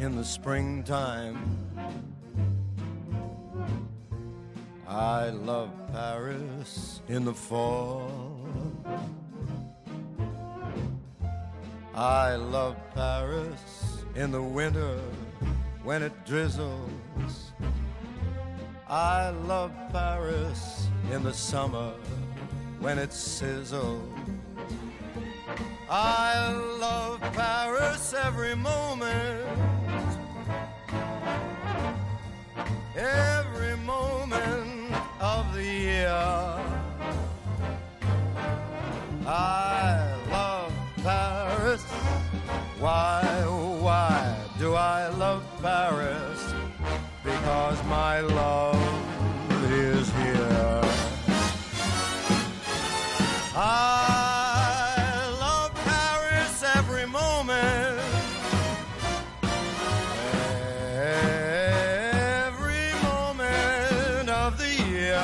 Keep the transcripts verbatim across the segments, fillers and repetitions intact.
in the springtime. I love Paris in the fall. I love Paris in the winter when it drizzles. I love Paris in the summer when it sizzles. I love Paris every moment, every moment of the year. I love Paris. Why, why do I love Paris? Because my love is here. I love Paris every moment, every moment of the year.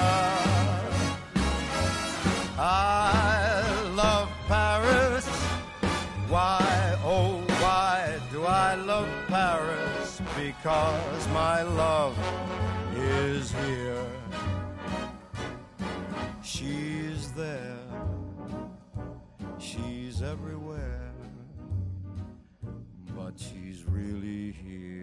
I love Paris. Why, oh, why do I love Paris? Because my love is here. She's there, she's everywhere, but she's really here.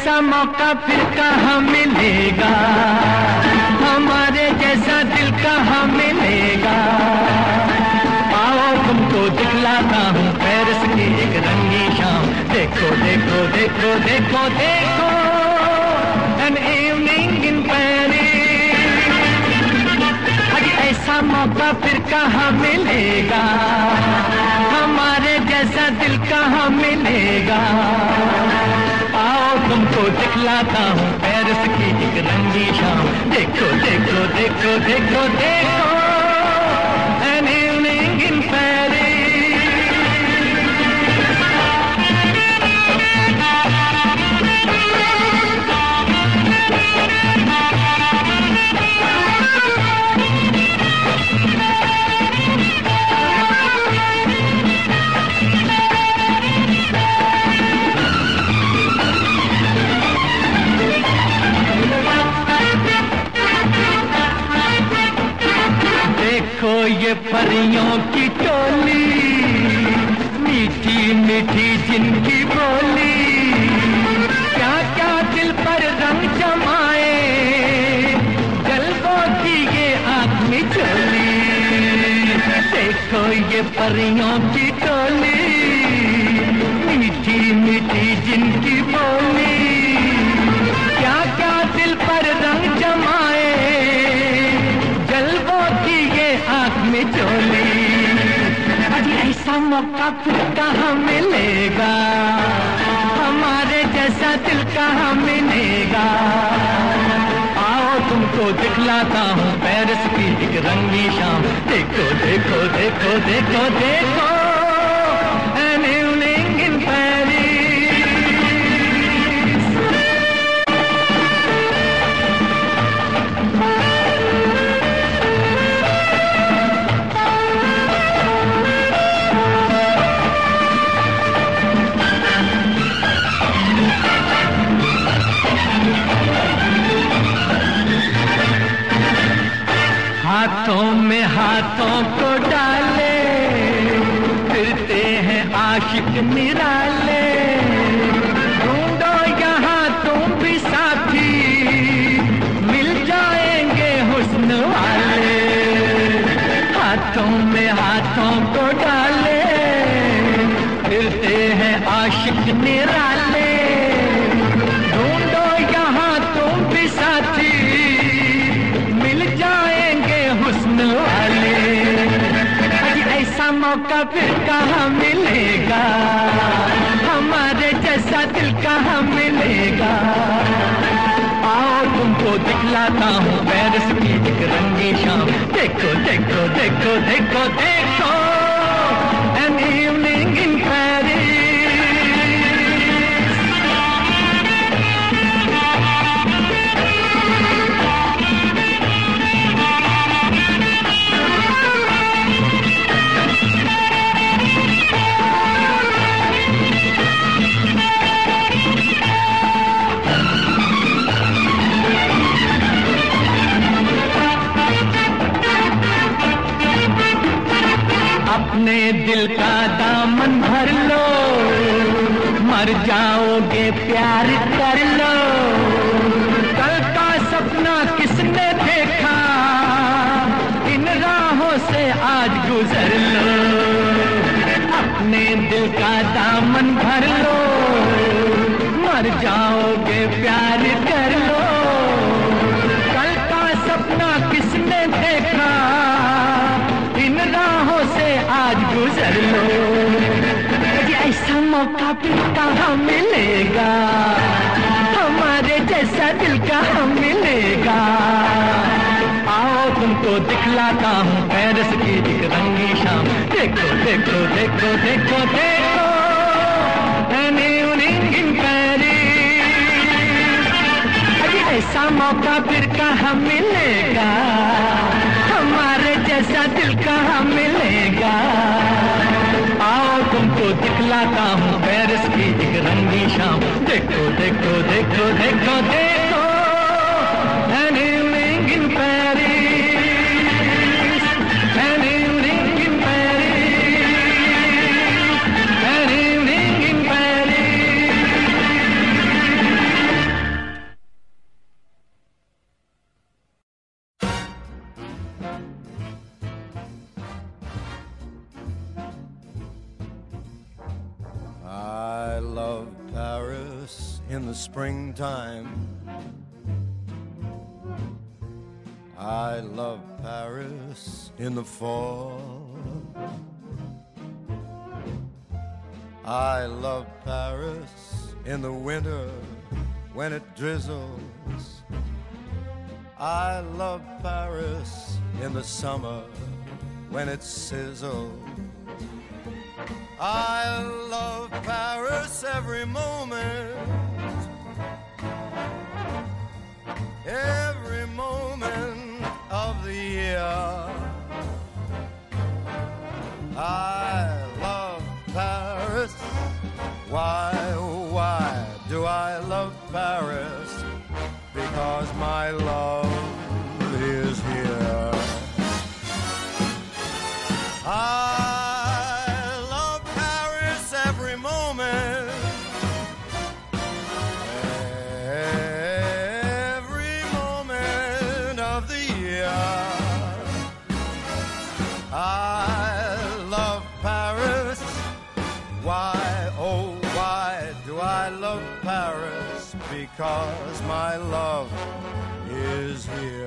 ऐसा मौका फिर कहाँ मिलेगा, हमारे जैसा दिल कहाँ मिलेगा। आओ तुमको दिखलाता हूँ पेरिस की एक रंगी शाम। देखो देखो देखो देखो देखो an evening in Paris। अरे ऐसा मौका फिर कहाँ मिलेगा, हमारे जैसा दिल कहाँ मिलेगा। आओ तुमको दिखलाता हूँ पेरिस की एक रंगी शाम। देखो देखो देखो देखो देखो an evening in Paris। देखो ये परियों की टोली, मीठी मीठी जिनकी बोली, क्या क्या दिल पर रंग जमाए, जलवों की ये आँख मिचोली। देखो ये परियों की टोली, मीठी मीठी जिनकी बोली, क्या क्या दिल पर रंग जमाए, आँख में चोली। अजी ऐसा मौका फिर कहाँ मिलेगा, हमारे जैसा दिल कहाँ मिलेगा। आओ तुमको दिखलाता हूँ पेरिस की एक रंगी शाम। देखो देखो देखो देखो देखो an evening in Paris। हाथों में हाथों को डाले, फिरते हैं आशिक निराले। ढूंढो यहाँ तुम भी साथी, मिल जाएंगे हुस्न वाले। हाथों में हाथों को डाले, फिरते हैं आशिक निराले। ढूंढो यहाँ तुम भी साथी, हुस्न वाले। ऐसा मौका फिर कहाँ मिलेगा, हमारे जैसा दिल कहाँ मिलेगा। आओ तुमको दिखलाता हूँ पेरिस की एक रंगी शाम। देखो देखो देखो देखो देखो an evening in Paris। अपने दिल का दामन भर लो, मर जाओगे प्यार कर लो। कल का सपना किसने देखा, इन राहों से आज गुजर लो। अपने दिल का दामन भर लो, मर जाओगे प्यार कर लो। कल का सपना किसने देखा, इन राहों से आज गुजर लो। ऐसा मौका फिर कहाँ मिलेगा, हमारे जैसा दिल कहाँ मिलेगा। आओ तुमको दिखलाता हूँ पेरिस की एक रंगी शाम। देखो देखो देखो देखो देखो an evening in Paris। ऐसा मौका फिर कहाँ मिलेगा, हमारे जैसा दिल कहाँ मिलेगा। आओ तुमको दिखलाता हूँ पेरिस की एक रंगी शाम। देखो देखो देखो देखो देखो an evening in Paris, an evening in Paris, an evening in Paris। I love Paris in the springtime. I love Paris in the fall. I love Paris in the winter when it drizzles. I love Paris in the summer when it sizzles. I love Paris every moment, every moment of the year. I love Paris. Why, why do I love Paris? Because my love is here. I love Paris every moment, every moment of the year. I love Paris. Why, oh, why do I love Paris? Because my love is here.